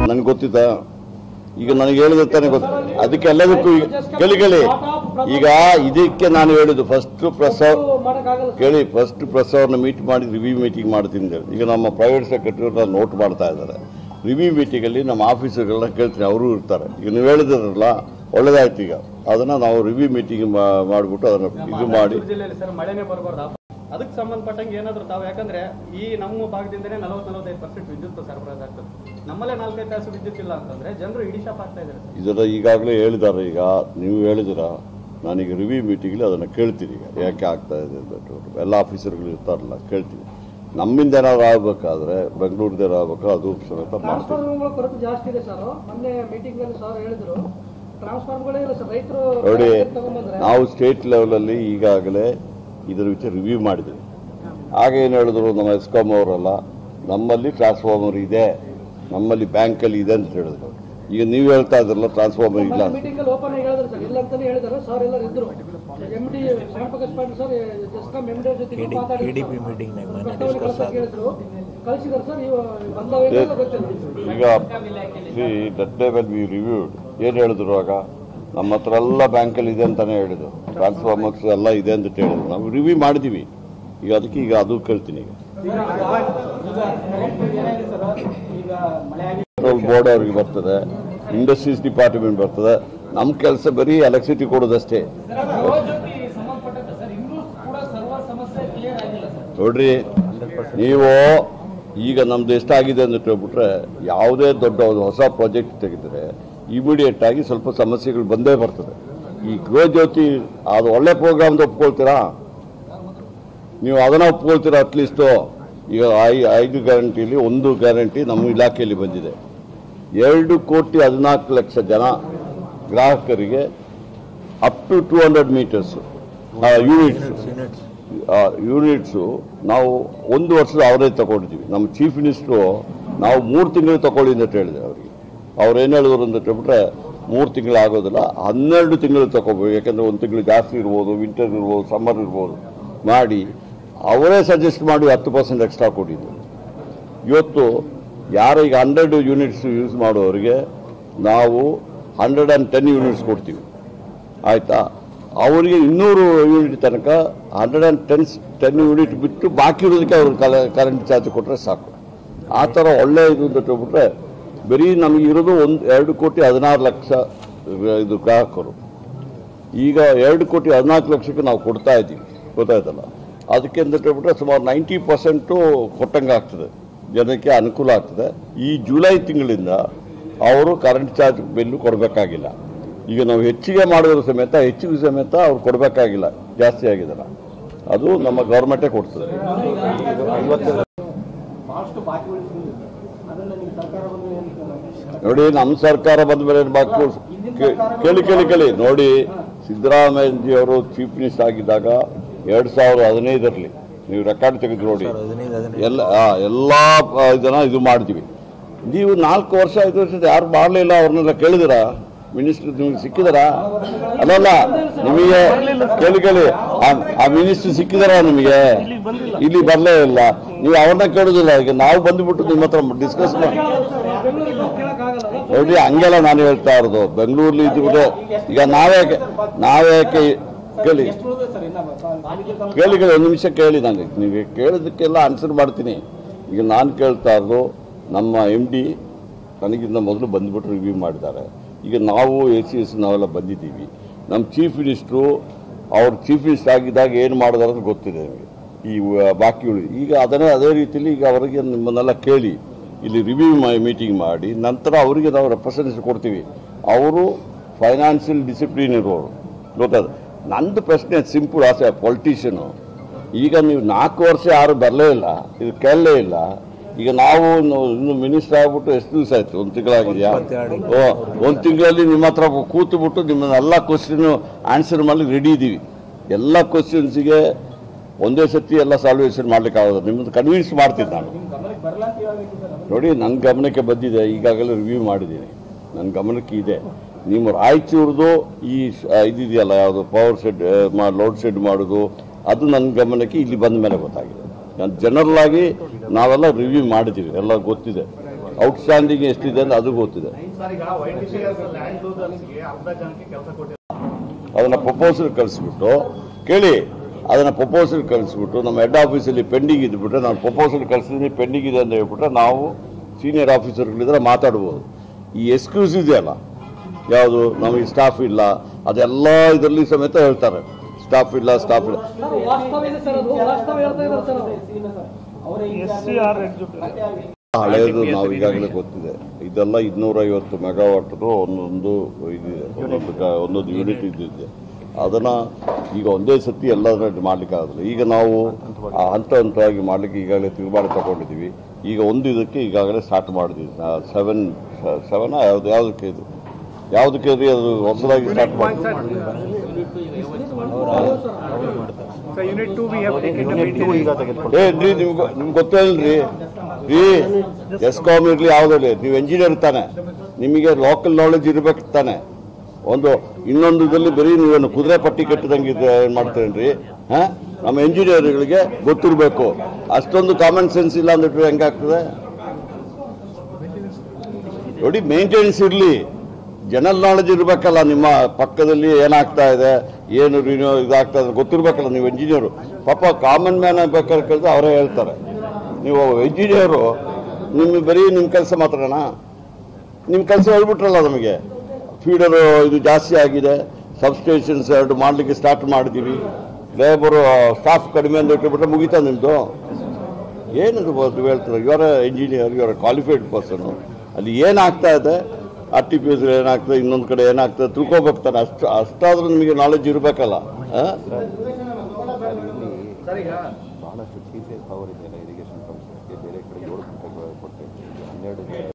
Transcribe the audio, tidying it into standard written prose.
ನನಗೆ ಗೊತ್ತಿತ್ತಾ? ಈಗ ನನಗೆ ಹೇಳಿದ ತಾನೇ ಗೊತ್ತು. ಅದಕ್ಕೆ ಎಲ್ಲದಕ್ಕೂ ಕೇಳಿ ಈಗ ಇದಕ್ಕೆ ನಾನು ಹೇಳಿದ್ದು ಫಸ್ಟ್ ಪ್ರೆಸ್ ಕೇಳಿ, ಫಸ್ಟ್ ಪ್ರೆಸ್ ಅವ್ರನ್ನ ಮೀಟ್ ಮಾಡಿ ರಿವ್ಯೂ ಮೀಟಿಂಗ್ ಮಾಡ್ತೀನಿ ಹೇಳಿ. ಈಗ ನಮ್ಮ ಪ್ರೈವೇಟ್ ಸೆಕ್ರೆಟರಿ ನೋಟ್ ಮಾಡ್ತಾ ಇದ್ದಾರೆ. ರಿವ್ಯೂ ಮೀಟಿಂಗಲ್ಲಿ ನಮ್ಮ ಆಫೀಸರ್ಗಳನ್ನ ಕೇಳ್ತೀನಿ, ಅವರು ಇರ್ತಾರೆ. ಈಗ ನೀವು ಹೇಳಿದ್ರಲ್ಲ ಒಳ್ಳೇದಾಯ್ತು. ಈಗ ಅದನ್ನು ನಾವು ರಿವ್ಯೂ ಮೀಟಿಂಗ್ ಮಾಡಿಬಿಟ್ಟು ಅದನ್ನು ಇದು ಮಾಡಿ ಅದಕ್ಕೆ ಸಂಬಂಧಪಟ್ಟಂಗೆ ಏನಾದರೂ ತಾವು, ಯಾಕಂದ್ರೆ ಈ ನಮ್ಮ ಭಾಗದಿಂದನೇ 40-45% ವಿದ್ಯುತ್ ಸರಬರಾಜು ಆಗ್ತದೆ. ನಮ್ಮಲ್ಲೇ 4-5 ತಾಸು ವಿದ್ಯುತ್ ಇಲ್ಲ ಅಂತಂದ್ರೆ ಜನರು ಇಡೀ ಶಾಪ್ ಆಗ್ತಾ ಇದ್ದಾರೆ. ಇದರ ಈಗಾಗಲೇ ಹೇಳಿದ್ದಾರೆ. ಈಗ ನೀವು ಹೇಳಿದಿರ, ನಾನೀಗ ರಿವ್ಯೂ ಮೀಟಿಂಗಲ್ಲಿ ಅದನ್ನು ಕೇಳ್ತೀನಿ. ಈಗ ಯಾಕೆ ಆಗ್ತಾ ಇದೆ ಅಂತ ಎಲ್ಲ ಆಫೀಸರ್ಗಳು ಇರ್ತಾರಲ್ಲ, ಕೇಳ್ತೀನಿ. ನಮ್ಮಿಂದ ಏನಾದ್ರು ಆಗಬೇಕಾದ್ರೆ ಬೆಂಗಳೂರಿನ ಆಗಬೇಕು, ಅದು ಸಮೇತ ಮಾಡ್ತೀವಿ. ನೋಡಿ, ನಾವು ಸ್ಟೇಟ್ ಲೆವೆಲಲ್ಲಿ ಈಗಾಗಲೇ ಇದರ ವಿಷಯ ರಿವ್ಯೂ ಮಾಡಿದ್ವಿ. ಆಗ ಏನು ಹೇಳಿದ್ರು ನಮ್ಮ ಎಸ್ಕಾಂ ಅವರೆಲ್ಲ, ನಮ್ಮಲ್ಲಿ ಟ್ರಾನ್ಸ್ಫಾರ್ಮರ್ ಇದೆ, ನಮ್ಮಲ್ಲಿ ಬ್ಯಾಂಕಲ್ಲಿ ಇದೆ ಅಂತ ಹೇಳಿದ್ರು. ಈಗ ನೀವು ಹೇಳ್ತಾ ಇದ್ರಲ್ಲ ಟ್ರಾನ್ಸ್ಫಾರ್ಮರ್ ಇಲ್ಲ. ಈಗ that day well we reviewed ಏನು ಹೇಳಿದ್ರು, ಆಗ ನಮ್ಮ ಹತ್ರ ಎಲ್ಲ ಬ್ಯಾಂಕಲ್ಲಿ ಇದೆ ಅಂತಾನೆ ಹೇಳಿದ್ರು, ಟ್ರಾನ್ಸ್ಫಾರ್ಮರ್ಸ್ ಎಲ್ಲ ಇದೆ ಅಂತ ಹೇಳಿದ್ರು. ನಾವು ರಿವ್ಯೂ ಮಾಡಿದ್ದೀವಿ. ಈಗ ಅದಕ್ಕೆ ಈಗ ಅದು ಕೇಳ್ತೀನಿ. ಈಗ ಬೋರ್ಡ್ ಅವ್ರಿಗೆ ಬರ್ತದೆ, ಇಂಡಸ್ಟ್ರೀಸ್ ಡಿಪಾರ್ಟ್ಮೆಂಟ್ ಬರ್ತದೆ. ನಮ್ಮ ಕೆಲಸ ಬರೀ ಎಲೆಕ್ಟ್ರಿಸಿಟಿ ಕೊಡೋದಷ್ಟೇ. ನೋಡ್ರಿ, ನೀವು ಈಗ ನಮ್ದು ಎಷ್ಟಾಗಿದೆ ಅಂತ ಹೇಳ್ಬಿಟ್ರೆ, ಯಾವುದೇ ದೊಡ್ಡ ಹೊಸ ಪ್ರಾಜೆಕ್ಟ್ ತೆಗೆದ್ರೆ ಇಮಿಡಿಯೇಟ್ ಆಗಿ ಸ್ವಲ್ಪ ಸಮಸ್ಯೆಗಳು ಬಂದೇ ಬರ್ತದೆ. ಈ ಗೃಹ ಜ್ಯೋತಿ ಅದು ಒಳ್ಳೆ ಪ್ರೋಗ್ರಾಮ್ದು ಒಪ್ಕೊಳ್ತೀರಾ ನೀವು? ಅದನ್ನು ಒಪ್ಕೊಳ್ತೀರಾ? ಅಟ್ಲೀಸ್ಟು ಈಗ 5 ಗ್ಯಾರಂಟಿಲಿ 1 ಗ್ಯಾರಂಟಿ ನಮ್ಮ ಇಲಾಖೆಯಲ್ಲಿ ಬಂದಿದೆ. 2,14,00,000 ಜನ ಗ್ರಾಹಕರಿಗೆ ಅಪ್ ಟು 200 ಮೀಟರ್ಸು ಯೂನಿಟ್ಸು ನಾವು 1 ವರ್ಷದ ಅವರೇ ತಗೊಂಡಿದ್ದೀವಿ. ನಮ್ಮ ಚೀಫ್ ಮಿನಿಸ್ಟ್ರು ನಾವು 3 ತಿಂಗಳು ತಗೊಳ್ಳಿ ಅಂತ ಹೇಳಿದೆ ಅವರಿಗೆ. ಅವ್ರೇನು ಹೇಳಿದ್ರು ಅಂತ ಹೇಳ್ಬಿಟ್ರೆ 3 ತಿಂಗಳು ಆಗೋದಿಲ್ಲ, 12 ತಿಂಗಳು ತಗೋಬೇಕು. ಯಾಕೆಂದರೆ 1 ತಿಂಗಳು ಜಾಸ್ತಿ ಇರ್ಬೋದು, ವಿಂಟರ್ ಇರ್ಬೋದು, ಸಮ್ಮರ್ ಇರ್ಬೋದು ಮಾಡಿ ಅವರೇ ಸಜೆಸ್ಟ್ ಮಾಡಿ 10% ಎಕ್ಸ್ಟ್ರಾ ಕೊಟ್ಟಿದ್ದು. ಇವತ್ತು ಯಾರು ಈಗ 100 ಯೂನಿಟ್ಸ್ ಯೂಸ್ ಮಾಡೋರಿಗೆ ನಾವು 110 ಯೂನಿಟ್ಸ್ ಕೊಡ್ತೀವಿ, ಆಯಿತಾ? ಅವರಿಗೆ 200 ಯೂನಿಟ್ ತನಕ 110 ಯೂನಿಟ್ ಬಿಟ್ಟು ಬಾಕಿ ಇರೋದಕ್ಕೆ ಅವ್ರಿಗೆ ಕರೆಂಟ್ ಚಾರ್ಜ್ ಕೊಟ್ಟರೆ ಸಾಕು. ಆ ಥರ ಒಳ್ಳೆ ಇದು ಅಂತ ಹೇಳ್ಬಿಟ್ರೆ ಬರೀ ನಮಗೆ ಇರೋದು 2,16,00,000 ಇದು ಗ್ರಾಹಕರು. ಈಗ 2,14,00,000 ನಾವು ಕೊಡ್ತಾ ಇದ್ದೀವಿ, ಗೊತ್ತಾಯ್ತಲ್ಲ? ಅದಕ್ಕೆ ಅಂತ ಹೇಳ್ಬಿಟ್ರೆ ಸುಮಾರು 90% ಕೊಟ್ಟಂಗೆ ಆಗ್ತದೆ, ಜನಕ್ಕೆ ಅನುಕೂಲ ಆಗ್ತದೆ. ಈ ಜುಲೈ ತಿಂಗಳಿಂದ ಅವರು ಕರೆಂಟ್ ಚಾರ್ಜ್ ಬಿಲ್ಲು ಕೊಡಬೇಕಾಗಿಲ್ಲ. ಈಗ ನಾವು ಹೆಚ್ಚಿಗೆ ಮಾಡಿದ್ರು ಸಮೇತ ಅವ್ರು ಕೊಡಬೇಕಾಗಿಲ್ಲ, ಜಾಸ್ತಿ ಆಗಿದಲ್ಲ. ಅದು ನಮ್ಮ ಗೌರ್ಮೆಂಟೇ ಕೊಡ್ತದೆ. ನೋಡಿ, ನಮ್ಮ ಸರ್ಕಾರ ಬಂದ ಮೇಲೆ ಬಾಕಿ ಕೇಳಿ ನೋಡಿ, ಸಿದ್ದರಾಮಯ್ಯಜಿಯವರು ಚೀಫ್ ಮಿನಿಸ್ಟರ್ ಆಗಿದ್ದಾಗ 2015ರಲ್ಲಿ ನೀವು ರೆಕಾರ್ಡ್ ತೆಗೆದು ನೋಡಿ, ಎಲ್ಲ ಜನ ಇದು ಮಾಡ್ತೀವಿ. ನೀವು 4 ವರ್ಷ 5 ವರ್ಷದ ಯಾರು ಮಾಡಲಿಲ್ಲ, ಅವ್ರನ್ನೆಲ್ಲ ಕೇಳಿದಿರಾ? ಮಿನಿಸ್ಟರ್ ನಿಮ್ಗೆ ಸಿಕ್ಕಿದಾರ? ಅಲ್ಲಲ್ಲ, ನಿಮಗೆ ಕೇಳಿ ಆ ಮಿನಿಸ್ಟರ್ ಸಿಕ್ಕಿದಾರ ನಿಮಗೆ? ಇಲ್ಲಿ ಬರಲೇ ಇಲ್ಲ. ನೀವು ಅವ್ರನ್ನ ಕೇಳೋದಿಲ್ಲ. ಈಗ ನಾವು ಬಂದುಬಿಟ್ಟು ನಿಮ್ಮ ಹತ್ರ ಡಿಸ್ಕಸ್ ಮಾಡಿ ನೋಡಿ. ಹಂಗೆಲ್ಲ ನಾನು ಹೇಳ್ತಾ ಇರೋದು. ಬೆಂಗಳೂರಲ್ಲಿ ಇದ್ಬಿಟ್ಟು ಈಗ ನಾವ್ಯಾಕೆ ಕೇಳಿ 1 ನಿಮಿಷ ಕೇಳಿ. ನನಗೆ ನೀವು ಕೇಳೋದಕ್ಕೆಲ್ಲ ಆನ್ಸರ್ ಮಾಡ್ತೀನಿ. ಈಗ ನಾನು ಕೇಳ್ತಾ ಇರೋದು, ನಮ್ಮ MD ನನಗಿಂತ ಮೊದಲು ಬಂದುಬಿಟ್ಟು ರಿವ್ಯೂ ಮಾಡಿದ್ದಾರೆ. ಈಗ ನಾವು ACS ನಾವೆಲ್ಲ ಬಂದಿದ್ದೀವಿ. ನಮ್ಮ ಚೀಫ್ ಮಿನಿಸ್ಟ್ರು ಅವ್ರು ಚೀಫ್ ಮಿನಿಸ್ಟರ್ ಆಗಿದ್ದಾಗ ಏನು ಮಾಡಿದಾರೆ ಅಂತ ಗೊತ್ತಿದೆ ನಿಮಗೆ. ಈ ಬಾಕಿಗಳು ಈಗ ಅದೇ ರೀತಿಯಲ್ಲಿ ಈಗ ಅವರಿಗೆ ನಿಮ್ಮನ್ನೆಲ್ಲ ಕೇಳಿ ಇಲ್ಲಿ ರಿವ್ಯೂ ಮೀಟಿಂಗ್ ಮಾಡಿ ನಂತರ ಅವರಿಗೆ ನಾವು ರೆಪ್ರೆಸೆಂಟೇಷನ್ ಕೊಡ್ತೀವಿ. ಅವರು ಫೈನಾನ್ಷಿಯಲ್ ಡಿಸಿಪ್ಲಿನ್ ಇರೋರು, ಗೊತ್ತಾದ. ನಂದು ಪ್ರಶ್ನೆ ಸಿಂಪಲ್, ಆಸ್ ಎ ಪೊಲಿಟಿಷಿಯನು. ಈಗ ನೀವು 4 ವರ್ಷ ಯಾರು ಬರಲೇ ಇಲ್ಲ, ಇದು ಕೇಳಲೇ ಇಲ್ಲ. ಈಗ ನಾವು ಇನ್ನು ಮಿನಿಸ್ಟರ್ ಆಗ್ಬಿಟ್ಟು ಎಷ್ಟು ದಿವಸ ಆಯ್ತು? 1 ತಿಂಗಳಾಗಿದೆಯಾ? 1 ತಿಂಗಳಲ್ಲಿ ನಿಮ್ಮ ಹತ್ರ ಕೂತುಬಿಟ್ಟು ನಿಮ್ಮನ್ನೆಲ್ಲ ಕ್ವಶನ್ ಆನ್ಸರ್ ಮಾಡಲಿಕ್ಕೆ ರೆಡಿ ಇದ್ದೀವಿ. ಎಲ್ಲ ಕ್ವಶನ್ಸಿಗೆ ಒಂದೇ ಸತಿ ಎಲ್ಲ ಸಾಲ್ವೇಷನ್ ಮಾಡ್ಲಿಕ್ಕೆ ಆಗೋದು. ನಿಮ್ಮನ್ನು ಕನ್ವಿನ್ಸ್ ಮಾಡ್ತೀನಿ ನಾನು. ನೋಡಿ, ನನ್ನ ಗಮನಕ್ಕೆ ಬಂದಿದೆ, ಈಗಾಗಲೇ ರಿವ್ಯೂ ಮಾಡಿದ್ದೀನಿ, ನನ್ನ ಗಮನಕ್ಕೆ ಇದೆ. ನಿಮ್ಮ ರಾಯಚೂರ್ದು ಈ ಇದಿದೆಯಲ್ಲ, ಯಾವುದು ಪವರ್ ಶೆಡ್ ಲೋಡ್ ಶೆಡ್ ಮಾಡೋದು, ಅದು ನನ್ನ ಗಮನಕ್ಕೆ ಇಲ್ಲಿ ಬಂದ ಮೇಲೆ ಗೊತ್ತಾಗಿದೆ. ನಾನು ಜನರಲ್ ಆಗಿ ನಾವೆಲ್ಲ ರಿವ್ಯೂ ಮಾಡಿದ್ದೀವಿ, ಎಲ್ಲ ಗೊತ್ತಿದೆ. ಔಟ್ಸ್ಟ್ಯಾಂಡಿಂಗ್ ಎಷ್ಟಿದೆ ಅಂತ ಅದು ಗೊತ್ತಿದೆ. ಅದನ್ನು ಪ್ರಪೋಸಲ್ ಕಳಿಸ್ಬಿಟ್ಟು ಕೇಳಿ, ಅದನ್ನು ಪ್ರಪೋಸಲ್ ಕಳಿಸ್ಬಿಟ್ಟು ನಮ್ಮ ಹೆಡ್ ಆಫೀಸಲ್ಲಿ ಪೆಂಡಿಂಗ್ ಇದ್ಬಿಟ್ರೆ ನಾನು ಪ್ರಪೋಸಲ್ ಕಳಿಸಿದ್ದೀನಿ ಪೆಂಡಿಂಗ್ ಇದೆ ಅಂತ ಹೇಳ್ಬಿಟ್ರೆ ನಾವು ಸೀನಿಯರ್ ಆಫೀಸರ್ಗಳಿದ್ರೆ ಮಾತಾಡ್ಬೋದು. ಈ ಎಕ್ಸ್ಕ್ಯೂಸ್ ಇದೆಯಲ್ಲ, ಯಾವುದು ನಮಗೆ ಸ್ಟಾಫ್ ಇಲ್ಲ, ಅದೆಲ್ಲ ಇದರಲ್ಲಿ ಸಮೇತ ಹೇಳ್ತಾರೆ ಸ್ಟಾಫ್ ಇಲ್ಲ. ಹಳೆಯದು ನಾವು ಈಗಾಗಲೇ ಗೊತ್ತಿದೆ, ಇದೆಲ್ಲ 250 ಮೆಗಾವಾಟ್ದು ಒಂದೊಂದು ಇದಿದೆ, ಒಂದೊಂದು ಯೂನಿಟ್ ಇದ್ದಿದೆ. ಅದನ್ನು ಈಗ ಒಂದೇ ಸತಿ ಎಲ್ಲದನ್ನ ಮಾಡ್ಲಿಕ್ಕೆ ಆಗೋದಿಲ್ಲ. ಈಗ ನಾವು ಹಂತ ಹಂತವಾಗಿ ಮಾಡಲಿಕ್ಕೆ ಈಗಾಗಲೇ ತಿರುಮಾಡಿ ತಗೊಂಡಿದ್ದೀವಿ. ಈಗ ಒಂದು ಇದಕ್ಕೆ ಈಗಾಗಲೇ ಸ್ಟಾರ್ಟ್ ಮಾಡಿದ್ದೀವಿ. 7 ಯಾವುದಕ್ಕೆ ಅದು ಹೊಸದಾಗಿ ಸ್ಟಾರ್ಟ್ ಮಾಡಿ. ನಿಮ್ಗೆ ಗೊತ್ತಿಲ್ರಿ ಎಸ್ಕಾಮ್ ಇರಲಿ ಯಾವುದಿರಲಿ, ನೀವು ಎಂಜಿನಿಯರ್ ತಾನೆ, ನಿಮಗೆ ಲೋಕಲ್ ನಾಲೆಜ್ ಇರ್ಬೇಕು ತಾನೆ. ಇನ್ನೊಂದು ಇದರಲ್ಲಿ ಬರೀ ನೀವೇನು ಕುದುರೆ ಪಟ್ಟಿ ಕಟ್ಟಿದಂಗೆ ಏನು ಮಾಡ್ತೀರೇನ್ರಿ? ನಮ್ಮ ಎಂಜಿನಿಯರ್ಗಳಿಗೆ ಗೊತ್ತಿರಬೇಕು. ಅಷ್ಟೊಂದು ಕಾಮನ್ ಸೆನ್ಸ್ ಇಲ್ಲ ಅಂದ್ಬಿಟ್ರೆ ಹೆಂಗಾಗ್ತದೆ ನೋಡಿ. ಮೇಂಟೆನೆನ್ಸ್ ಇರಲಿ, ಜನರಲ್ ನಾಲೆಜ್ ಇರಬೇಕಲ್ಲ. ನಿಮ್ಮ ಪಕ್ಕದಲ್ಲಿ ಏನಾಗ್ತಾ ಇದೆ, ಏನು ಇದಾಗ್ತಾ ಇದೆ ಗೊತ್ತಿರ್ಬೇಕಲ್ಲ. ನೀವು ಎಂಜಿನಿಯರು, ಪಾಪ ಕಾಮನ್ ಮ್ಯಾನ್ ಬೇಕಾದ್ರೆ ಕೇಳಿದ್ರೆ ಅವರೇ ಹೇಳ್ತಾರೆ. ನೀವು ಎಂಜಿನಿಯರು, ನಿಮಗೆ ಬರೀ ನಿಮ್ಮ ಕೆಲಸ ಮಾತ್ರನಾ? ನಿಮ್ಮ ಕೆಲಸ ಹೇಳ್ಬಿಟ್ರಲ್ಲ ನಮಗೆ, ಫೀಡರು ಇದು ಜಾಸ್ತಿ ಆಗಿದೆ, ಸಬ್ಸ್ಟೇಷನ್ಸ್ 2 ಮಾಡಲಿಕ್ಕೆ ಸ್ಟಾರ್ಟ್ ಮಾಡಿದ್ದೀವಿ, ಲೇಬರು ಸ್ಟಾಫ್ ಕಡಿಮೆ ಅಂತ ಇಟ್ಬಿಟ್ರೆ ಮುಗಿತಾ ನಿಮ್ಮದು? ಏನದು ನೀವು ಹೇಳ್ತಾರೆ? ಇವರ ಎಂಜಿನಿಯರ್, ಇವರ ಕ್ವಾಲಿಫೈಡ್ ಪರ್ಸನು. ಅಲ್ಲಿ ಏನಾಗ್ತಾ ಇದೆ, RTPS ಏನಾಗ್ತದೆ, ಇನ್ನೊಂದು ಕಡೆ ಏನಾಗ್ತದೆ ತಿಳ್ಕೊಬೇಕು ತಾನೆ. ಅಷ್ಟಾದ್ರೂ ನಿಮಗೆ ನಾಲೆಜ್ ಇರಬೇಕಲ್ಲ. ಬಹಳಷ್ಟು TCS ಪವರ್ ಇದೆಯಲ್ಲ, ಇರಿಗೇಷನ್ ಸಂಸ್ಥೆಗೆ ಬೇರೆ ಕಡೆ 7 ಗಂಟೆಗೆ ಕೊಡ್ತಾ ಇದ್ದೀವಿ, 12